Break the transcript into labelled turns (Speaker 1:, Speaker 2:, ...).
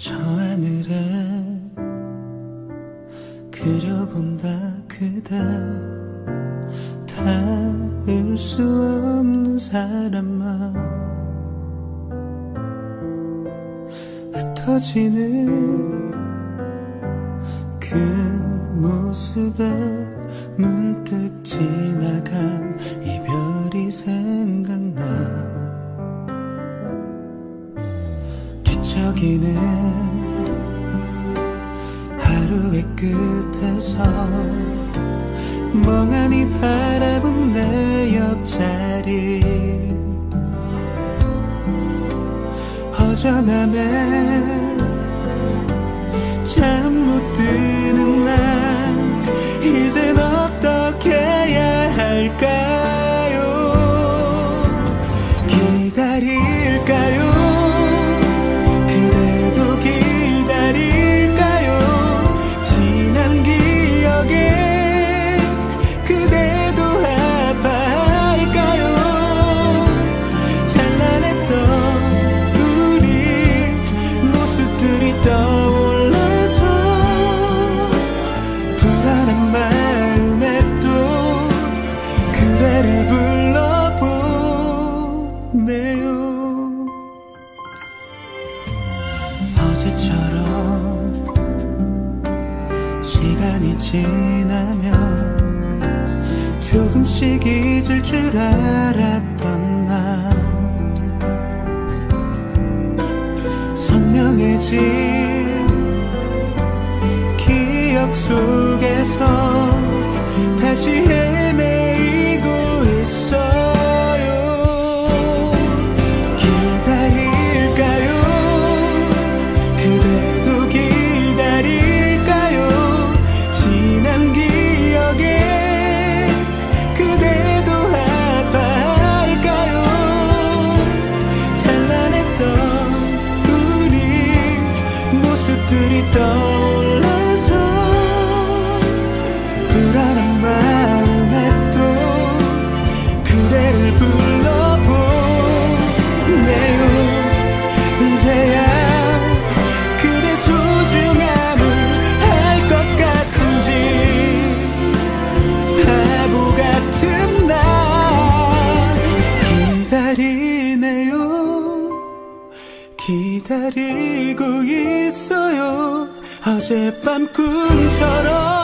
Speaker 1: 저 하늘에 그려본다 그대, 닿을 수 없는 사람만 흩어지는 그 모습에 문득 지나간 이별이 생각나. 뒤척이는 하루의 끝에서 멍하니 바라본 내 옆자리, 허전함에 잠 못 드는 날, 이젠 어떻게 해야 할까요? 기다릴까요? 그대도 기다릴까요? 지난 기억에 그대도 아파할까요? 찬란했던 우리 모습들이 떠올라서 불안한 마음에 또 그대를 불러보네요. 어제처럼 시간이 지나면 조금씩 잊을 줄 알았던 나, 선명해진 기억 속에서 다시 헤매이고 있어요. 기다릴까요? 그대도 기다릴까요? 지난 기억에 그대도 아파할까요? 찬란했던 우리 모습들이 떠올라서 불안한 마음에 또 그대를 불러보네요. 이제야 그대 소중함을 알 것 같은지, 바보 같은 날 기다리네요. 기다리고 있어요. 어젯밤 꿈처럼